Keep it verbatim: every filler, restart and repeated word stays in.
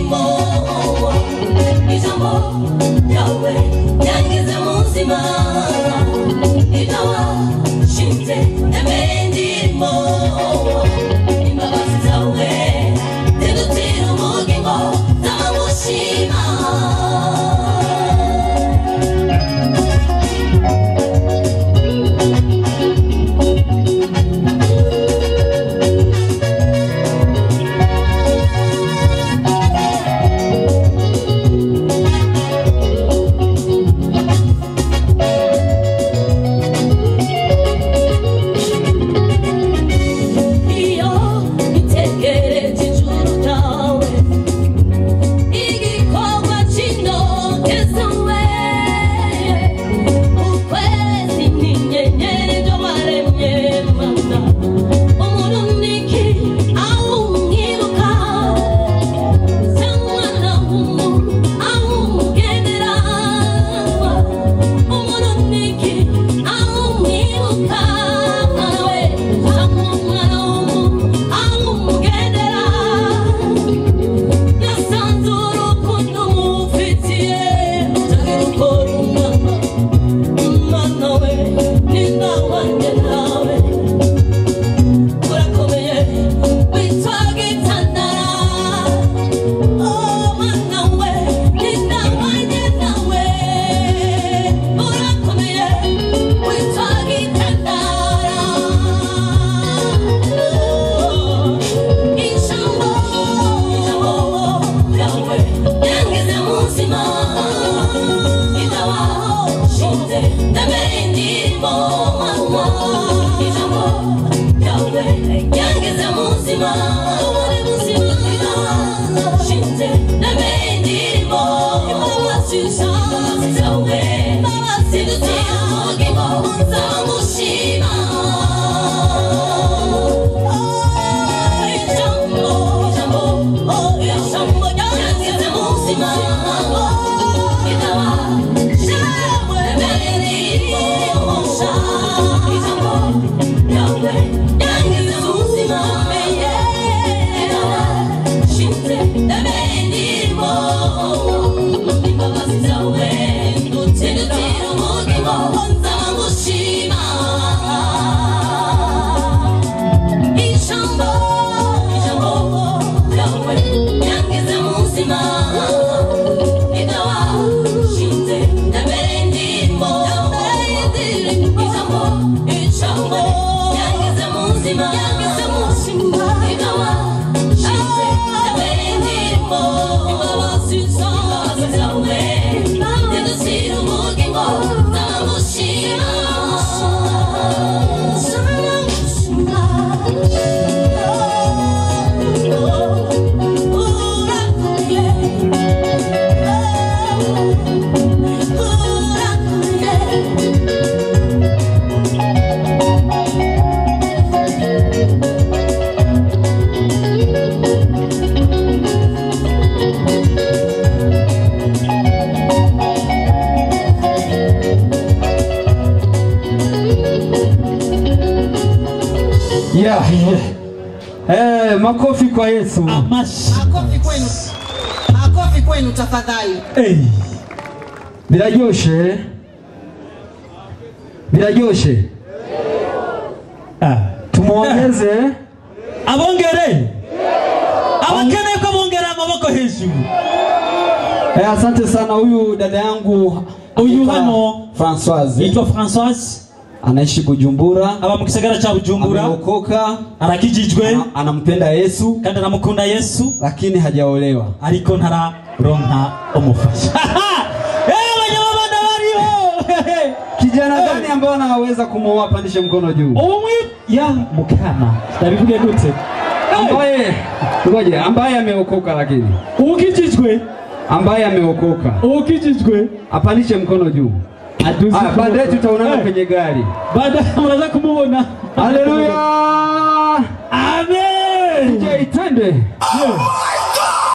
Eh, makofi kwa Yesu. Makofi kwenu. Makofi kwenu tafadhali. Eh. Birajoshe. Birajoshe. Ah, tumuongeze. Abongere. Abakene ko bongera amaboko hejuru. Eh, asante sana. Huyu dada yangu huyu hano Françoise. Itwa Françoise. Anaishi Bujumbura. Aba mu gisagara cha Bujumbura. Ameokoka. Arakijijwe. Ana, anampenda Yesu. Kandi anamukunda Yesu. Lakini hajaolewa. Ariko ntara ronka umufasha. Eh, banyabanda bariho. Kijana gani ambaye anaweza kumuoa? Pandishe mkono juu. Umwe ya mukana. Ndabivuge gute? Ambaye ngoje, ambaye ameokoka lakini. Ukijijwe. Ambaye ameokoka. Ukijijwe. Apandishe mkono juu. Ah, baadaye tutaonana kwenye gari. Baadaye mnaweza kumuona. Haleluya. Amen. Je, itende.